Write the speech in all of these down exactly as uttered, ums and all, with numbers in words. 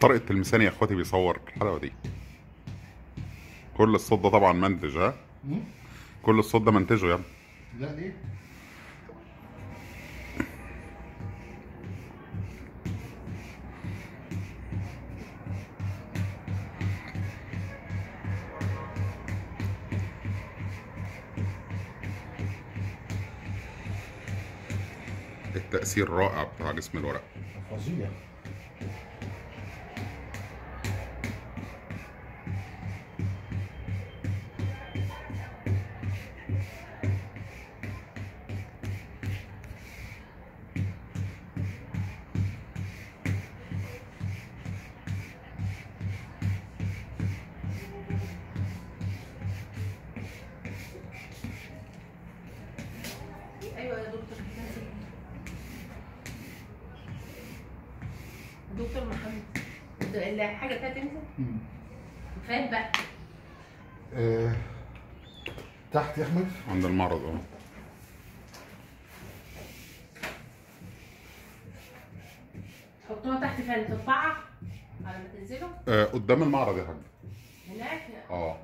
طارق التلمساني يا اخواتي بيصور الحلقه دي. كل الصوت ده طبعا منتج، ها؟ مم؟ كل الصوت ده منتجه يا ابني. لا ليه؟ التأثير رائع بتاع جسم الورق. فظيع. ايوه يا دكتور نازل. دكتور محمد ده الحاجه بتاعت تنزل مم. فين بقى؟ آه. تحت يا احمد. عند المعرض اه. حطوها تحت فين؟ ترفعها على ما تنزلوا آه، قدام المعرض يا حاج. هناك. اه.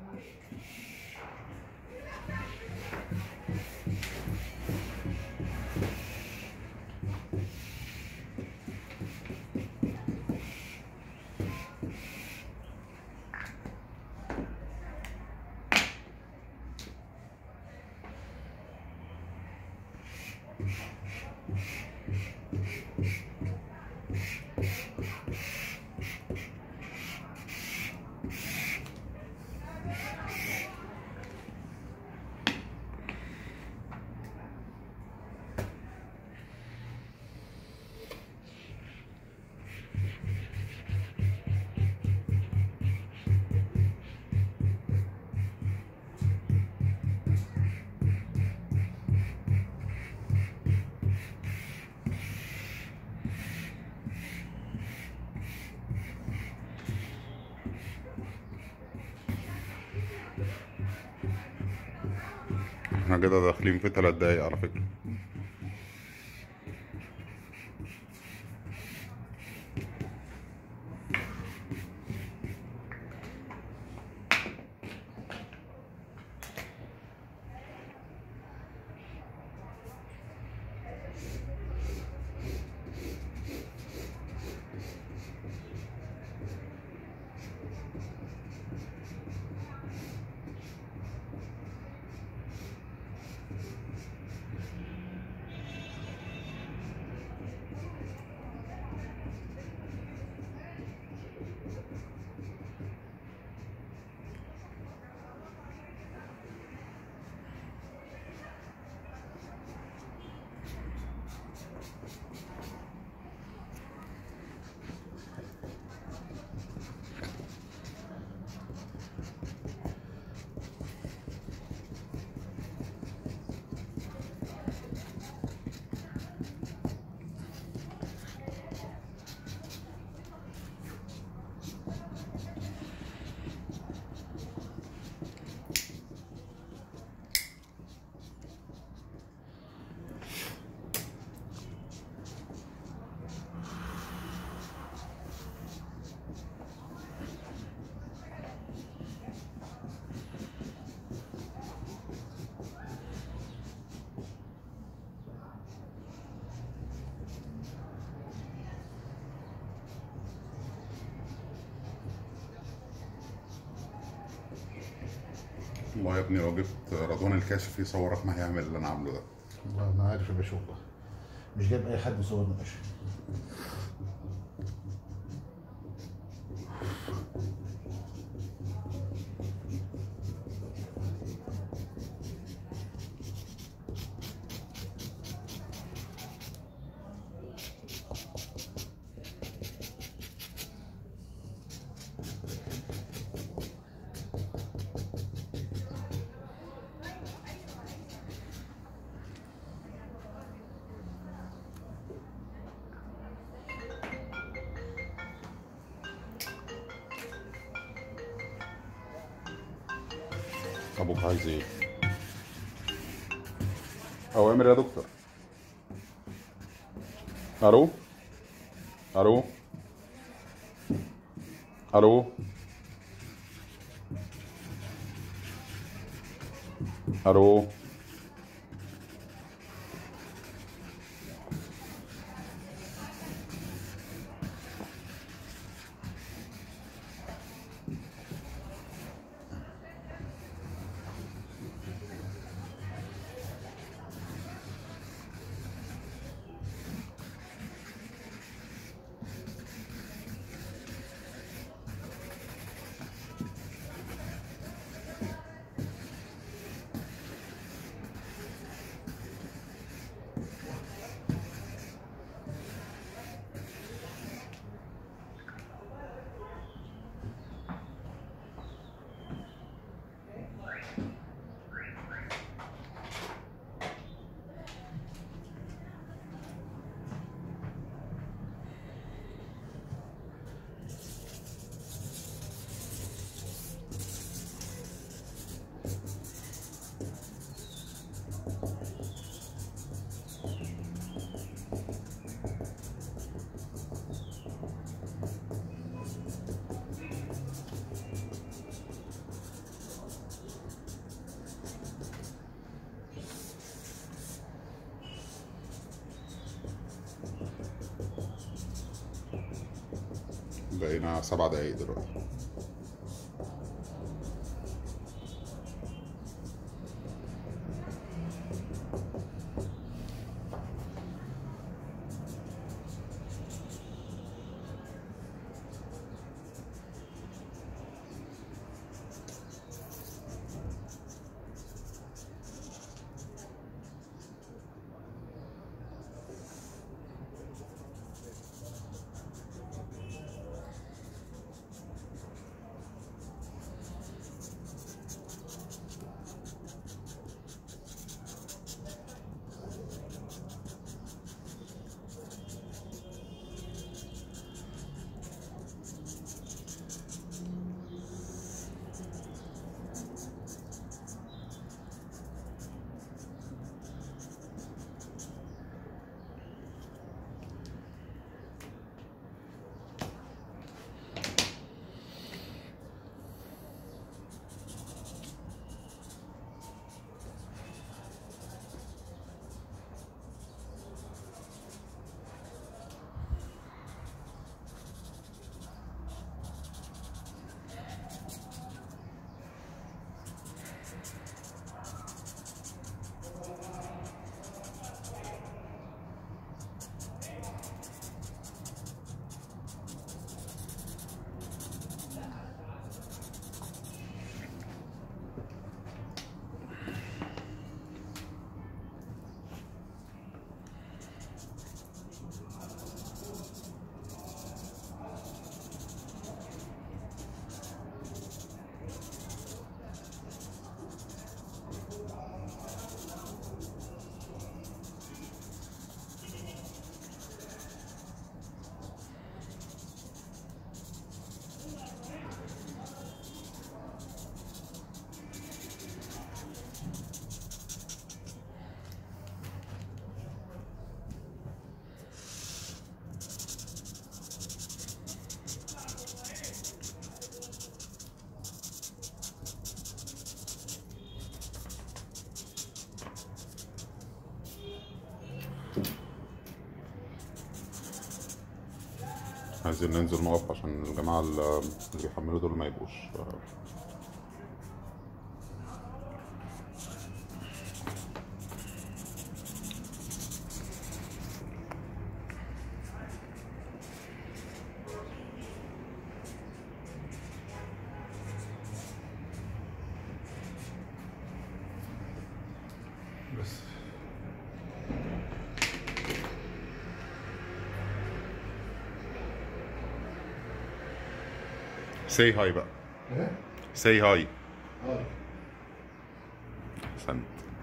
احنا كده داخلين في ثلاث دقايق على فكرة. والله يا ابني لو جبت رضوان الكاشف يصورك ما هيعمل اللي انا عامله ده. والله انا عارف يا باشا، والله مش جايب اي حد يصورنا يا باشا. ابوك عايز ايه؟ اوامر يا دكتور. الو الو الو الو. بقينا سبع دقايق دلوقتي. عايزين ننزل نقف عشان الجماعة اللي بيحملوا دول ما يبقوش بس say hi بقى. ايه؟ say hi. هاي. احسنت.